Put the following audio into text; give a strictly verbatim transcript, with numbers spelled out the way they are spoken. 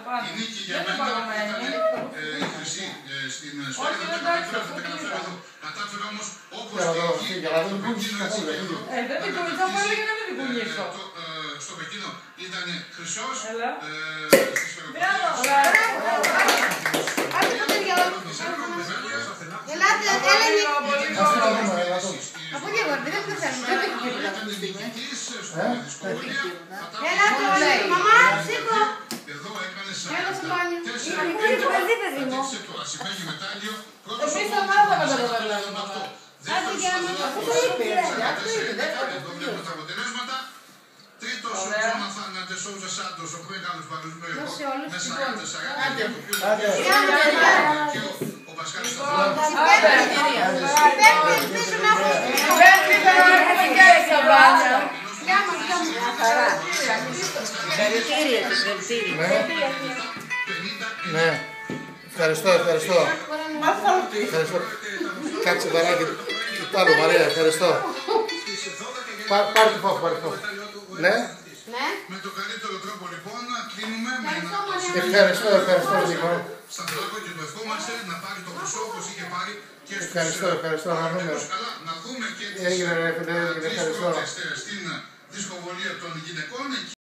η νίκη για μένα ήταν η χρυσή στην σφαίρα. Δεν τα καταφέρω εδώ. Κατάφερα όμως όπως και εκεί, στο Πεκίνο έτσι και εδώ. Δεν την κουνήσω, μου έλεγε να μην την κουνήσω. Στο Πεκίνο ήταν χρυσός. Ελάτε, έλα. Από εκεί αγόρι, δεν το θέλουμε. Δεν έχει τίποτα αυτή τη στιγμή. Ελάτε όλοι, μαμά, σήκω. Έλα στο μπάνιο. Είναι το παιδί, παιδί μου. Εμείς θα μάθαμε το καταλάβουμε. Άντε και να μας το είπε. Αυτό είπε, δεν βλέπουμε τα αποτελέσματα. Τρίτος ο Τζόναθαν Ντεσόουζα Σάντος, ο μεγάλος παγκοσμίος ρεκόρ με σαράντα σαράντα. Και ο Πασκάλης Σταθρόπουλος. Ναι, ευχαριστώ, ευχαριστώ. Ευχαριστώ. Κάτσε παράκι, το άλλο Μαρία, ευχαριστώ. Πάρε το φόβο, πάρε το φόβο. Ναι. Με τον καλύτερο τρόπο λοιπόν κλείνουμε με ένα ευχαριστώ, ευχαριστώ λοιπόν. Σταθεράκο και το ευχόμαστε να πάρει το ποσό όπως είχε πάρει και στους ευχαριστώ, ευχαριστώ, να δούμε. Να δούμε και τις δύσκολες στην δισκοβολία των γυναικών.